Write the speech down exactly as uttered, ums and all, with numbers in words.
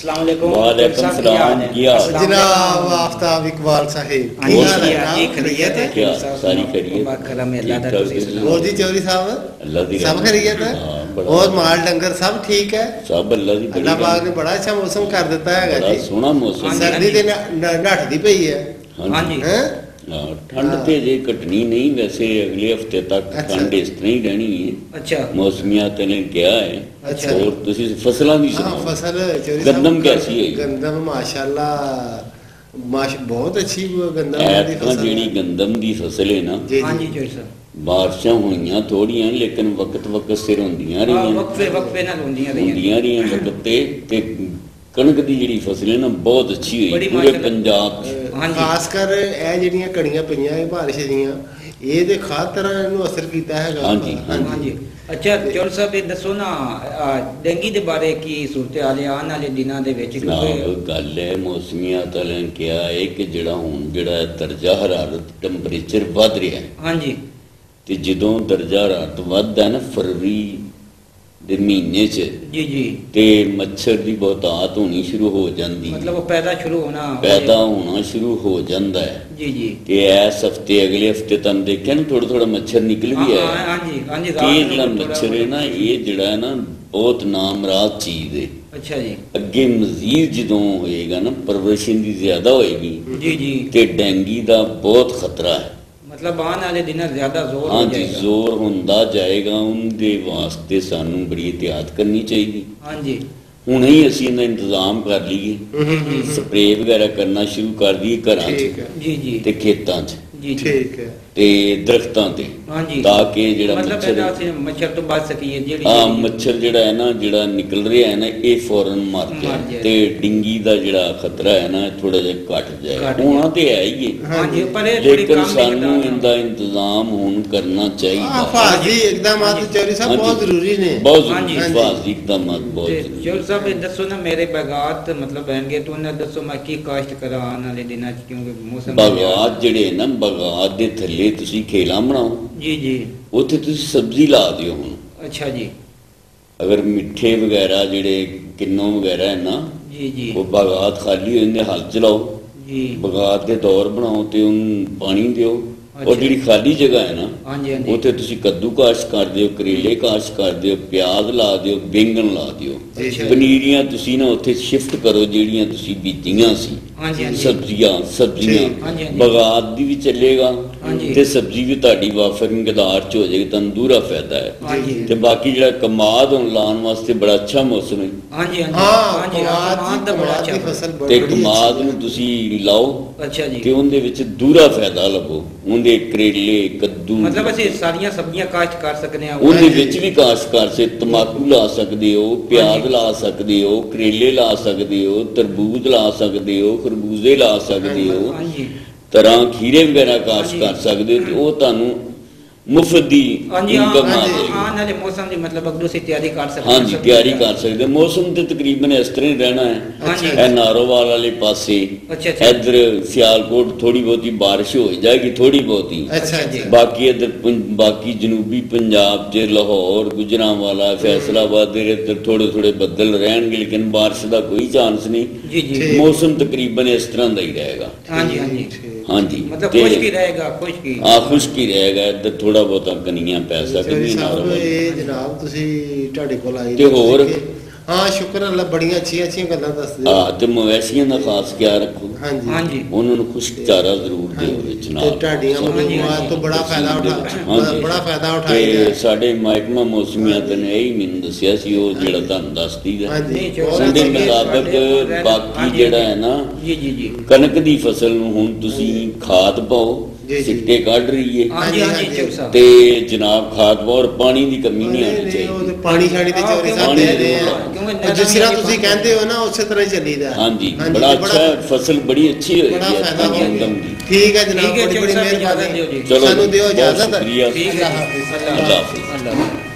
वालेकुम सलाम। जनाब आफ्ताब इकबाल साहिब क्या सारी खैरियत और जी चौधरी साहब सब खैरियत है और माल डंगर सब ठीक है सब अल्लाह दी अल्लाह पाक ने बड़ा अच्छा मौसम कर दिता है बड़ा सोहना मौसम सर्दी ते नठदी पई है हां जी ठंड ते जे घटनी नहीं वैसे अगले हफ्ते तक ठंड इस तरह ही रहनी है। अच्छा मौसमियात ने क्या है। अच्छा और तुसी फसलां दी सुनाओ। फसल गंदम कैसी है। गंदम माशाल्लाह माश बहुत अच्छी गंदम दी फसल जेडी गंदम दी फसल है ना हां जी जी सर बारिशां होईयां थोड़ियां लेकिन वक्त वक्त सिर होंदियां रहियां वक्फे वक्फे नाल होंदियां रहियां होंदियां रहियां वक्त ते ते कणक दी जेडी फसल है ना बहुत अच्छी हुई पूरे पंजाब खासकर ए जेडियां कड़ियां पईयां है बारिश दियां ये ते खास तरह इनु असर कीता है। हां जी हां जी अच्छा चौल साहब ये दसो ना डेंगी दे बारे की सूरत हाल है आने वाले दिनों दे विच क्योंकि गल है मौसमियात वाले ने कहा है कि जेड़ा हुण जेड़ा दर्जा हरारत टैंपरेचर वध रहा है। हां जी ते जदों दर्जा हरारत वधदा ना फरवरी दे महीने च जी जी ते मच्छर दी बहुतात होनी शुरू हो जाती मतलब वो पैदा शुरू होना पैदा होना शुरू हो जाता है जी जी ते इस हफ्ते अगले हफ्ते तुम देखा ना थोड़ा थोड़ा मच्छर निकल भी है। हां जी हां जी ये जेड़ा मच्छर है ना ये जेड़ा है ना बहुत नामराद चीज है। अच्छा जी अगे मजीद जदों होएगा ना परवरिशन दी ज्यादा होएगी जी जी ते डेंगी दा बहुत खतरा है मतलब आने वाले दिन ज्यादा जोर हाँ जी जोर होंदा जाएगा उनके वास्ते सानू बड़ी एहतियात करनी चाहिए। हाँ जी हुणे ही असीं इन्दा इंतजाम कर लीए स्प्रे वगैरह करना शुरू कर दिए घरां च जी जी ते खेतां च जी ठीक है ते दरख्तां ते हां जी ताकि जेड़ा मतलब मच्छर है मच्छर तो बच सकिए जेड़ी हां मच्छर जेड़ा है ना जेड़ा निकल रहा है ना ये फौरन मर जाए ते डेंगी दा जेड़ा खतरा है ना थोड़ा जिहा घट जाए होना ते है ही है। हां जी पर लेकिन सानू इनका इंतजाम हुण करना चाहिए। हिफाजती इकदामात चौधरी साहब बहुत जरूरी ने बहुत जरूरी हिफाजती इकदामात बहुत जरूरी। चौधरी साहब दसो ना मेरे बागात मतलब बहनगे तो उन्हें दसो मैं की काश्त करा आने वाले दिनां च क्योंकि मौसम बागात जेड़े ना बागात दे थल्ले तुसी खेला बनाओ जी जी उत्थे तुसी सब्जी ला दियो हुण। अच्छा जी अगर मिठे वगैरह जेड़े किन्नो वगैरह है ना जी जी वो बागात खाली होंदे हल चलाओ जी बागात दे दौर बनाओ ते उन पानी दियो और जी खाली जगह है ना हाँ जी उत्थे तुसी कद्दू काश्त कर दियो करेले काश्त कर दियो प्याज ला दियो बैंगन ला दियो पनीरियां तुसी ना उत्थे शिफ्ट करो जेड़ियां तुसी बीजियां सी सब्जियां सब्जियां बागात दी भी चलेगा ते सब्जी भी तुहाडी वाफर मिकदार च हो जाएगी तुहानू दूरा फायदा है ते बाकी जेड़ा कमाद हुण लाने वास्ते बड़ा अच्छा मौसम है। हां जी हां जी कमाद दा बड़ा अच्छा फसल ते कमाद नू तुसी लाओ अच्छा जी ते उनदे विच दूरा फायदा लभो उनदे करेले कद्दू मतलब ਅਸੀਂ ਸਾਰੀਆਂ ਸਬਜ਼ੀਆਂ ਕਾਸ਼ਤ ਕਰ ਸਕਦੇ ਹਾਂ ਉਹਦੇ ਵਿੱਚ ਵੀ ਕਾਸ਼ਤ ਕਰ ਸਕਦੇ ਤਮਾਕੂ ਲਾ ਸਕਦੇ ਹੋ ਪਿਆਜ਼ ਲਾ ਸਕਦੇ ਹੋ ਕਰੇਲੇ ਲਾ ਸਕਦੇ ਹੋ ਤਰਬੂਜ ਲਾ ਸਕਦੇ ਹੋ ਖਰਬੂਜ਼ੇ ਲਾ ਸਕਦੇ ਹੋ ਤਰ੍ਹਾਂ ਖੀਰੇ ਵਗੈਰਾ ਕਾਸ਼ਤ ਕਰ ਸਕਦੇ ਹੋ ਤੇ ਉਹ ਤੁਹਾਨੂੰ मुफ्त दी इनकम आ जाएगी। हाँ नाले मौसम दी मतलब अगदू से तैयारी कर सकते हाँ जी तैयारी कर सकते मौसम तो तकरीबन इस तरह ही रहना है। ए नारोवाल वाले पासे इधर सियालकोट थोड़ी बहुती बारिश हो जाएगी थोड़ी बहुती बाकी इधर बाकी जनूबी पंजाब च लाहौर गुजरांवाला फैसलाबाद इधर थोड़े थोड़े बदल रहेंगे लेकिन बारिश का कोई चांस नहीं मौसम तकरीबन इस तरह का ही रहेगा। हाँ जी हाँ जी हाँ जी मतलब खुश्की रहेगा खुश्की हाँ खुश्की रहेगा इधर थोड़ा बहुत कनियां पै सकदियां जनाब तुसी ਤੁਹਾਡੇ ਕੋਲ ਆਏ ਤੇ ਹੋਰ हाँ शुक्र अल्लाह बड़ियां अच्छियां अच्छियां गल्लां दसदे हां ते मवेशियां दा खास ख्याल रखो। हां जी हां जी उन्हां नु खुश्क चारा जरूर दिओ विच नाल ते ढाडियां मनुआत तो बड़ा फायदा उठा बड़ा फायदा उठाई ते साडे महकमा मौसमियात ने यही मैनूं दस्सिया सी ओ जेड़ा तुहानूं दसदी है उहदे मुताबिक बाकी जेड़ा है ना जी जी जी कनक दी फसल नु हुण तुसी खाद पाओ सिक्के काट रही है हां जी हां जी ते जनाब खाद और पानी दी कमी नहीं आनी चाहिए पानी छाड़ी ते चौधरी साहब दे रहे हैं जिस तरह तुसी कहते हो ना उसी तरह चलीदा हां जी बड़ा अच्छा फसल बड़ी अच्छी हुई है गंदम दी। ठीक है जनाब बड़ी बड़ी मेहरबानी चलो सानू दियो इजाजत शुक्रिया। अल्लाह हाफिज़ अल्लाह हाफिज़।